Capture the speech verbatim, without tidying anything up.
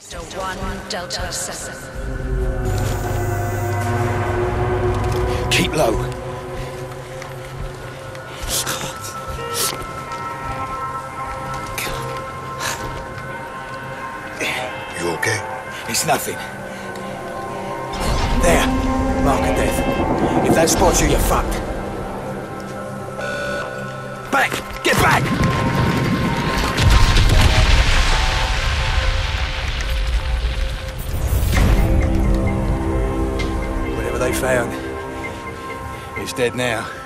Sector one, Delta seven. Keep low. You okay? It's nothing. There. Mark of death. If that spots you, you're fucked. Back! Get back! Whatever they found, it's dead now.